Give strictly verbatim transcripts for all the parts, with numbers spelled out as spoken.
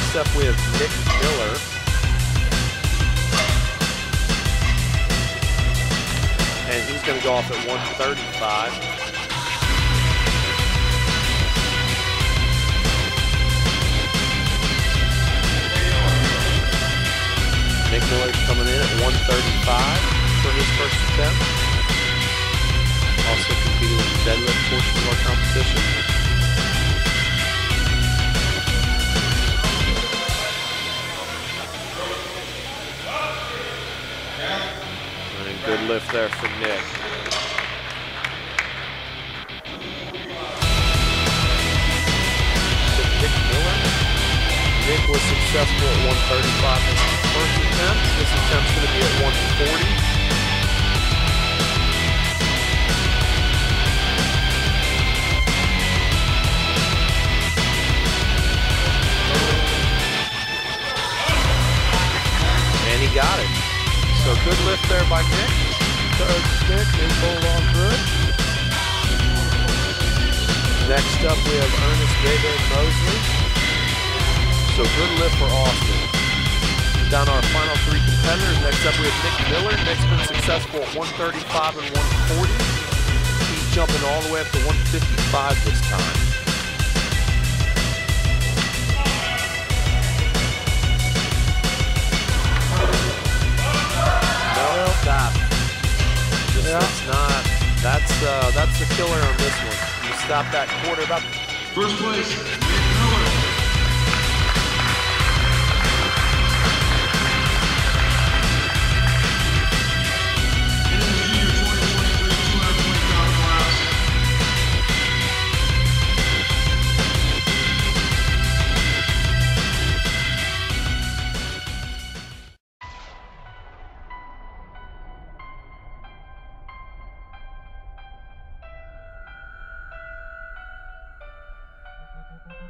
Next up, we have Nick Miller. And he's going to go off at one thirty-five. Nick Miller's coming in at one thirty-five for his first attempt. Also competing in the deadlift portion of our competition. And a good lift there for Nick. Nick Miller. Nick was successful at one thirty-five in his first attempt. This attempt's going to be at one forty. And he got it. So good lift there by Nick. Third stick is pulled on good. Next up we have Ernest David Mosley. So good lift for Austin. Down our final three competitors. Next up we have Nick Miller. Nick's been successful at one thirty-five and one forty. He's jumping all the way up to one fifty-five this time. No, stop. Just, yeah. That's not. That's uh, that's the killer on this one. You stop that quarter about. First place, Nick Miller. Thank you.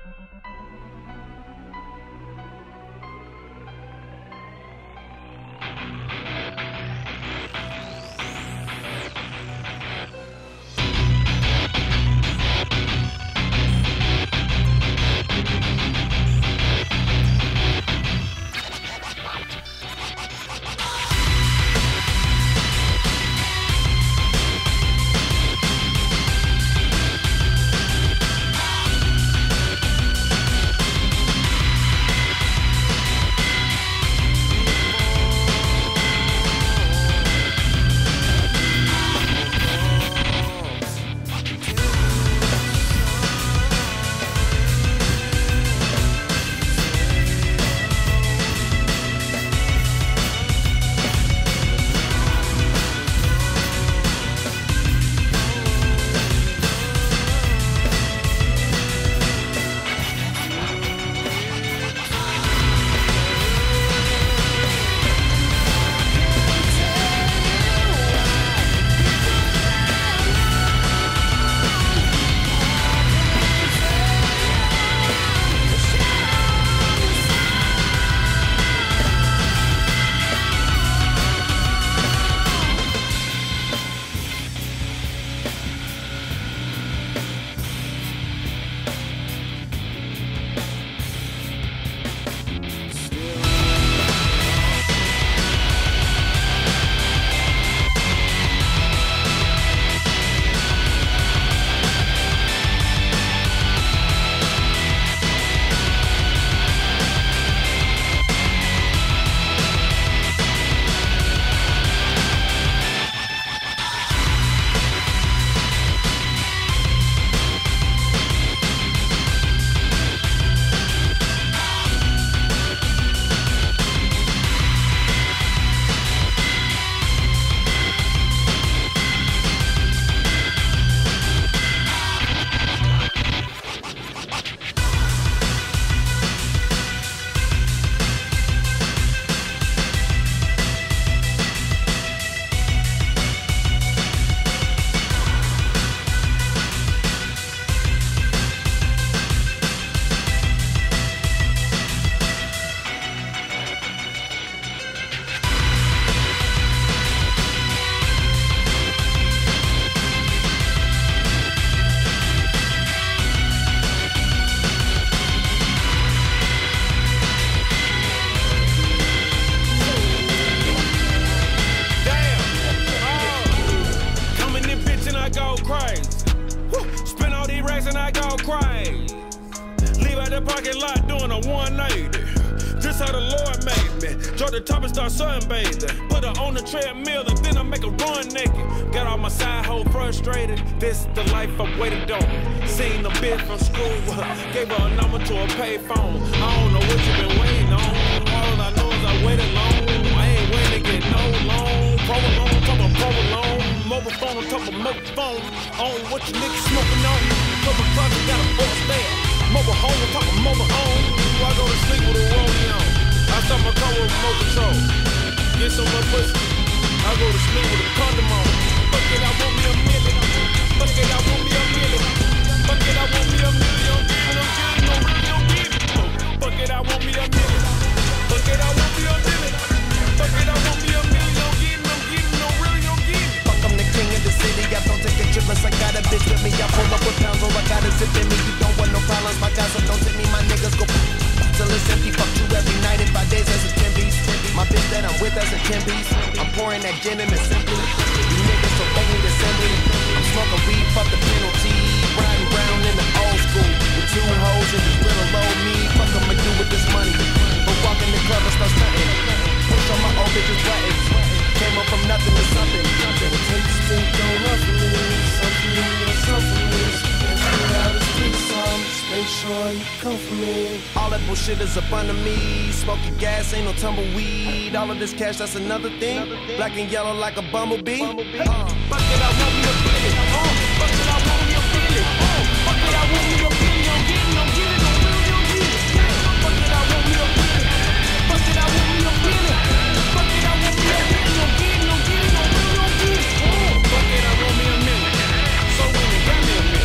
crazy. Leave out the parking lot doing a one eighty. This how the Lord made me. Drop the top and start sunbathing. Put her on the treadmill and then I make her run naked. Got all my side hoe frustrated. This the life I waited on. Seen the bitch from school. Gave her a number to a payphone. I don't know what you been waiting on. All I know is I waited long. I ain't waiting to get no loan. Provolone, top of provolone. Mobile phone on top of mobile phone. On what you niggas smoking on. Couple closet got a force there. Mobile home on top of mobile home. I go to sleep with a rollie on. I start my car with remote control. Get some more pussy. I go to sleep with a condom on. Fuck it, I want me a million. Fuck it, I want me a million. Fuck it, I want me a million. And I'm getting no real deal. Fuck it, I want me a million. Fuck it, I want me a million. Fuck it, I want me a million. I'm getting, I'm getting no real deal. Fuck, I'm the king of the city. I don't take a trip unless I got a bitch with me. I pull up with pounds or I got a zip in me. You don't want no problems, my guys, so don't take me. My niggas go till it's empty. Fuck you every night in five days as a ten piece. My bitch that I'm with as a ten piece. I'm pouring that gin in the simply. You niggas so fake me the assembly. I'm smoking weed, fuck the penalty. Riding round in the old school with two hoes and this little old me. Fuck I'ma do with this money. But walk in the club and start stunting. Push on my old bitches buttons. Came up from nothing to something. It takes to go up for me. Something or something. Out the streets, so just make sure you come for me. All that bullshit is up under me. Smoking gas, ain't no tumbleweed. All of this cash, that's another thing. Black and yellow like a bumblebee. Uh. Fuck it, I want me a billion. Uh. Fuck it, I want me a billion. Uh. Fuck it, I want me a billion. I'm getting, I'm getting, I'm really, I'm getting. Fuck it, I want me a billion. Fuck it, I want me a billion. Fuck it, I want me a billion. I'm getting, I'm getting, I'm really, I'm getting. Uh. Fuck it, I want me a million. So when you got me a million.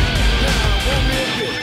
Want me a bit.